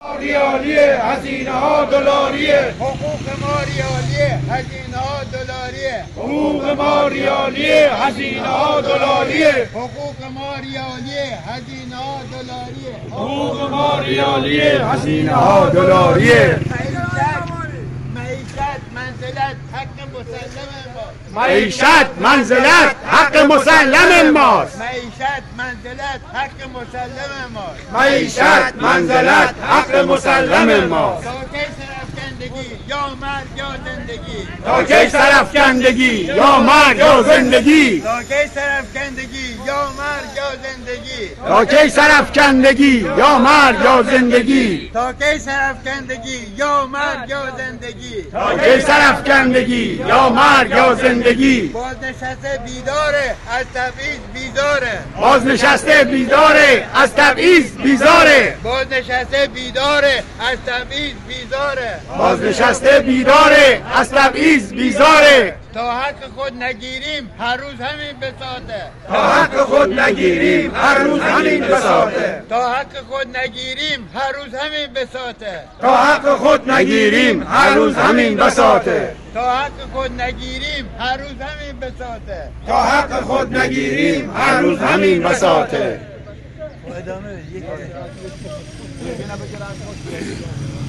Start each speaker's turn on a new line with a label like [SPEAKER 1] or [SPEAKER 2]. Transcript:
[SPEAKER 1] ریالیه هزینه ها دلاریه،
[SPEAKER 2] حقوق ما ریالیه هزینه ها دلاریه،
[SPEAKER 1] حقوق ما ریالیه هزینه ها دلاریه،
[SPEAKER 2] حقوق ما ریالیه هزینه ها دلاریه،
[SPEAKER 1] حقوق ما ریالیه هزینه ها دلاریه.
[SPEAKER 2] معیشت منزلت حق مسلم ماست.
[SPEAKER 1] معیشت منزلت حق مسلم ماست.
[SPEAKER 2] معیشت منزلت حق مسلم ماست.
[SPEAKER 1] تا کی سرافکندگی یا مرگ یا زندگی،
[SPEAKER 2] تا کی سرافکندگی یا مرگ یا زندگی،
[SPEAKER 1] تا کی سرافکندگی یا مرگ یا زندگی،
[SPEAKER 2] تا کی سرافکندگی یا مرگ یا زندگی،
[SPEAKER 1] تا کی سرافکندگی یا مرگ یا زندگی.
[SPEAKER 2] بازنشسته بیداره از تبعیض بیزاره،
[SPEAKER 1] بازنشسته بیداره از تبعیض بیزاره،
[SPEAKER 2] بازنشسته بیداره از تبعیض بیزاره،
[SPEAKER 1] بازنشسته بیداره از تبعیض بیزاره.
[SPEAKER 2] تا حق خود نگیریم هر روز همین بساطه،
[SPEAKER 1] تا حق خود نگیریم هر روز همین بساطه،
[SPEAKER 2] تا حق خود نگیریم هر روز همین بساطه،
[SPEAKER 1] تا حق خود نگیریم هر روز همین بساطه،
[SPEAKER 2] تا حق خود نگیریم هر روز همین بساطه،
[SPEAKER 1] تا حق خود نگیریم هر روز همین بساطه.